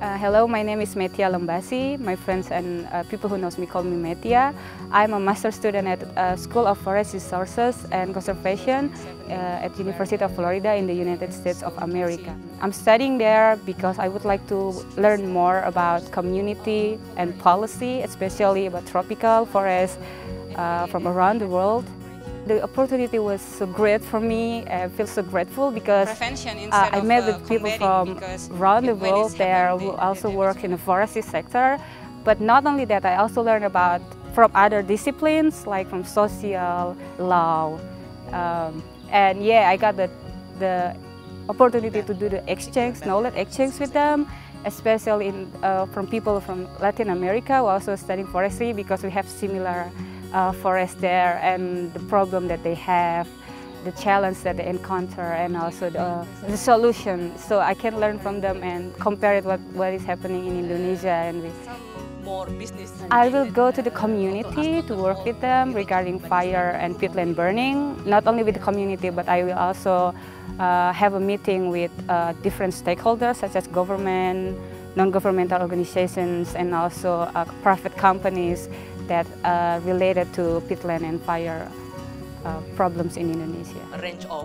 Hello, my name is Metia Lembasi. My friends and people who knows me call me Metia. I'm a master's student at School of Forest Resources and Conservation at University of Florida in the United States of America. I'm studying there because I would like to learn more about community and policy, especially about tropical forests from around the world. The opportunity was so great for me. I feel so grateful because I met with people from around the world there who also work in the forestry sector. But not only that, I also learned about from other disciplines like from social, law. And yeah, I got the opportunity to do the exchange, knowledge exchange with them, especially from people from Latin America who are also studying forestry because we have similar forest there and the problem that they have, the challenge that they encounter, and also the solution. So I can learn from them and compare it what is happening in Indonesia. And more business. I will go to the community to work with them regarding fire and peatland burning. Not only with the community, but I will also have a meeting with different stakeholders such as government, non-governmental organizations, and also private companies that related to peatland and fire problems in Indonesia. A range of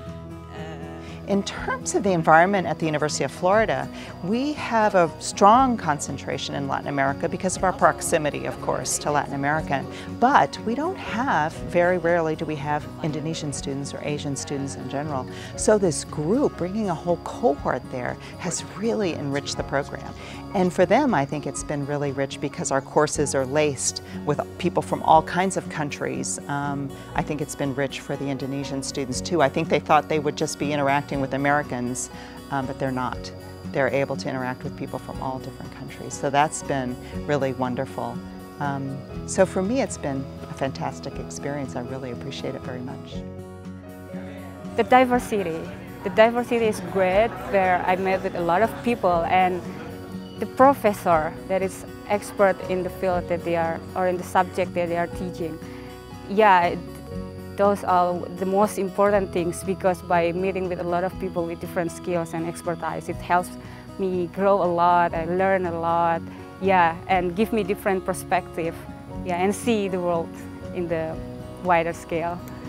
In terms of the environment at the University of Florida, we have a strong concentration in Latin America because of our proximity, of course, to Latin America. But we don't have, very rarely do we have Indonesian students or Asian students in general. So this group, bringing a whole cohort there, has really enriched the program. And for them, I think it's been really rich because our courses are laced with people from all kinds of countries. I think it's been rich for the Indonesian students too. I think they thought they would just be interacting with Americans, but they're not. They're able to interact with people from all different countries. So that's been really wonderful. So for me, it's been a fantastic experience. I really appreciate it very much. The diversity is great, where I met with a lot of people, and the professor that is expert in the field that they are, or in the subject that they are teaching. Yeah, those are the most important things, because by meeting with a lot of people with different skills and expertise, it helps me grow a lot, I learn a lot, yeah, and give me different perspective, yeah, and see the world in the wider scale.